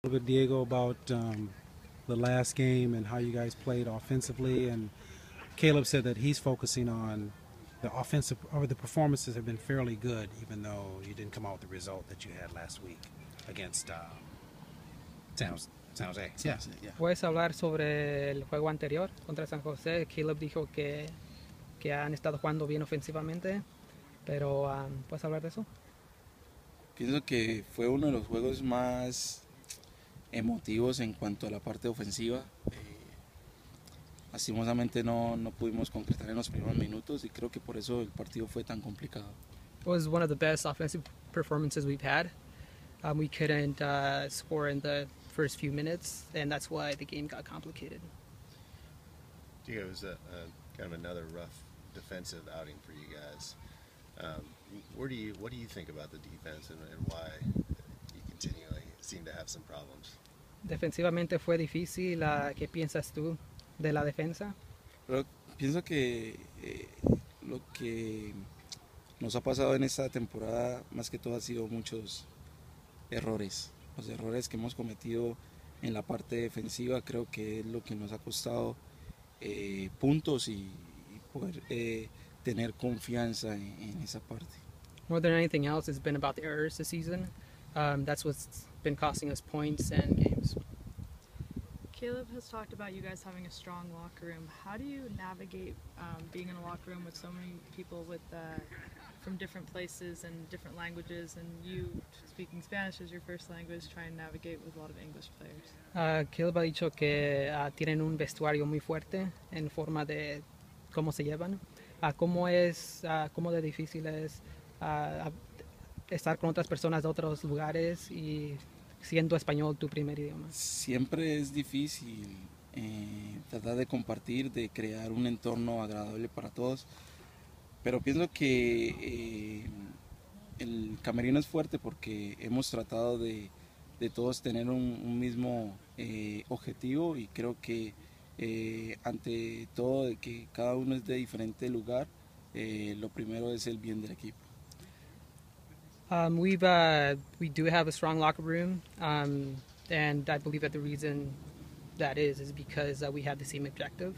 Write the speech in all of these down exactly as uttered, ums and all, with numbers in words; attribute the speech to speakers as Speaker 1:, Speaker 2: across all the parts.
Speaker 1: A little bit, Diego, about um, the last game and how you guys played offensively. And Caleb said that he's focusing on the offensive, or the performances have been fairly good, even though you didn't come out with the result that you had last week against uh, San Jose. San Jose. Yeah. Yeah.
Speaker 2: ¿Puedes hablar sobre el juego anterior contra San José? Caleb dijo que, que han estado jugando bien ofensivamente, pero um, ¿puedes hablar de eso?
Speaker 3: Pienso que fue uno de los juegos más emotivos en cuanto a la parte ofensiva. Eh, lastimosamente no, no pudimos concretar en los primeros minutos y creo que por eso el partido fue tan complicado.
Speaker 2: It was one of the best offensive performances we've had. Um, we couldn't uh, score in the first few minutes, and that's why the game got complicated.
Speaker 4: Diego, it was a, a kind of another rough defensive outing for you guys. Um, where do you, what do you think about the defense and, and why you continually seem to have some problems?
Speaker 2: Defensivamente fue difícil. Uh, ¿Qué piensas tú de la defensa?
Speaker 3: Pero pienso que eh, lo que nos ha pasado en esta temporada más que todo ha sido muchos errores. Los errores que hemos cometido en la parte defensiva creo que es lo que nos ha costado eh, puntos y, y poder eh, tener confianza en, en esa parte.
Speaker 2: More than anything else, it's been about the errors this season. Um, that's what's been costing us points and games.
Speaker 5: Caleb has talked about you guys having a strong locker room. How do you navigate um, being in a locker room with so many people with uh, from different places and different languages, and you speaking Spanish as your first language, trying to navigate with a lot of English players?
Speaker 2: Uh, Caleb ha dicho que uh, tienen un vestuario muy fuerte en forma de cómo se llevan. Uh, ¿Cómo es, uh, cómo de difícil es uh, estar con otras personas de otros lugares y siendo español tu primer idioma?
Speaker 3: Siempre es difícil eh, tratar de compartir, de crear un entorno agradable para todos, pero pienso que eh, el camerino es fuerte porque hemos tratado de, de todos tener un, un mismo eh, objetivo y creo que eh, ante todo de que cada uno es de diferente lugar, eh, lo primero es el bien del equipo.
Speaker 2: Um, we've uh, we do have a strong locker room, um, and I believe that the reason that is is because uh, we have the same objective.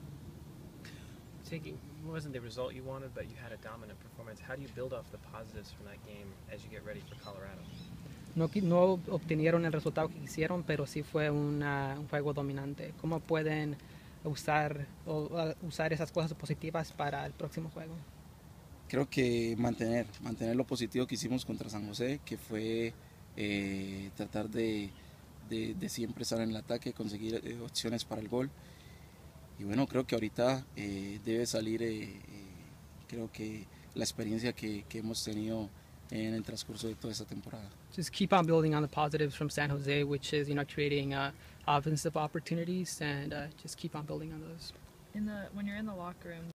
Speaker 6: Taking wasn't the result you wanted, but you had a dominant performance. How do you build off the positives from that game as you get ready for Colorado?
Speaker 2: No, no obtenieron el resultado que quisieron, pero sí fue una, un juego dominante. ¿Cómo pueden usar, o, uh, usar esas cosas positivas para el próximo juego?
Speaker 3: Creo que mantener, mantener lo positivo que hicimos contra San José, que fue eh, tratar de, de, de siempre estar en el ataque, conseguir eh, opciones para el gol. Y bueno, creo que ahorita eh, debe salir, eh, eh, creo que la experiencia que, que hemos tenido en el transcurso de toda esta temporada.
Speaker 2: Just keep on building on the positives from San Jose, which is, you know, creating uh, offensive opportunities, and uh, just keep on building on those.
Speaker 5: In the when you're in the locker room,